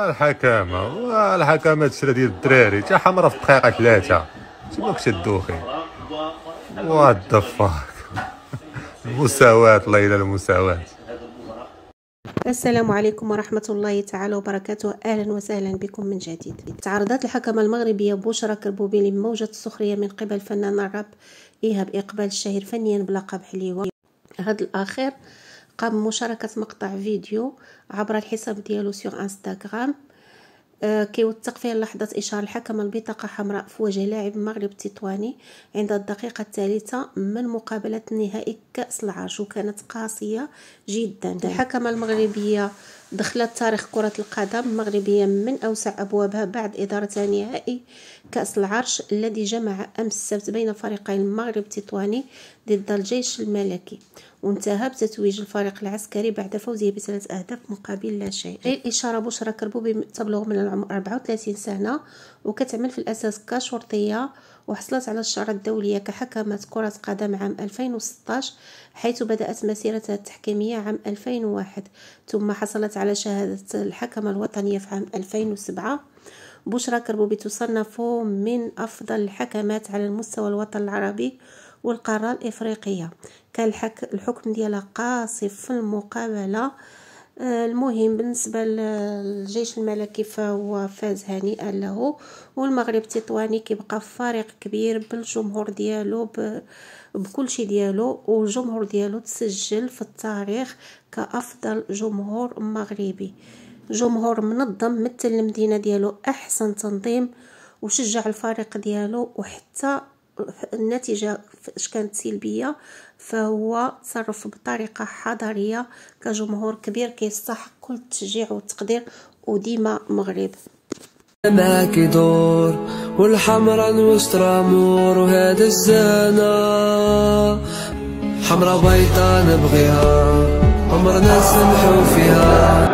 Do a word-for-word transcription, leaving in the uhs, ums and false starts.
الحكامه والحكامه تشرى ديال الدراري حتى حمرا في دقيقه ثلاثه تما كنت الدوخي. وات ذا فاك. المساواة، الله إلى المساواة. السلام عليكم ورحمة الله تعالى وبركاته. أهلا وسهلا بكم من جديد. تعرضت الحكمة المغربية بشرى كربوبي لموجة السخرية من قبل فنان الراب إيهاب إقبال الشهير فنيا بلقب حليوة. هذا الأخير قام بمشاركة مقطع فيديو عبر الحساب ديالو سيغ انستغرام آه كيوثق فيه لحظة إشهار الحكمة البطاقة حمراء في وجه لاعب المغرب التطواني عند الدقيقة الثالثة من مقابلة نهائي كأس العرش، وكانت قاسية جدا. الحكمة المغربية دخلت تاريخ كرة القدم المغربية من أوسع أبوابها بعد إدارة نهائي كأس العرش الذي جمع أمس السبت بين الفريقين المغرب التطواني ضد الجيش الملكي، وانتهى بتتويج الفريق العسكري بعد فوزه بثلاث أهداف مقابل لا شيء. الإشارة بشرى كربوبي تبلغ من العمر أربعة وثلاثين سنة وكتعمل في الأساس كشرطية، وحصلت على الشارة الدولية كحكمة كرة قدم عام ألفين وستطاش، حيث بدأت مسيرتها التحكيمية عام ألفين وواحد، ثم حصلت على شهادة الحكمة الوطنية في عام ألفين وسبعة. بشرى كربوبي تصنف من أفضل الحكمات على المستوى الوطن العربي والقارة الإفريقية. كان الحكم ديالها قاسي في المقابلة. المهم بالنسبة للجيش الملكي فهو فاز هنيئا له، والمغرب التطواني كيبقى فريق كبير بالجمهور ديالو بكل شيء ديالو، والجمهور ديالو تسجل في التاريخ كأفضل جمهور مغربي، جمهور منظم مثل المدينة ديالو أحسن تنظيم وشجع الفريق ديالو، وحتى النتيجة اش كانت سلبية فهو تصرف بطريقة حضارية كجمهور كبير كيستحق كل التشجيع والتقدير وديما مغرب. معاك يدور والحمرا وسط رامور وهذا الزانة حمرا بيضا نبغيها عمرنا نسمحو فيها.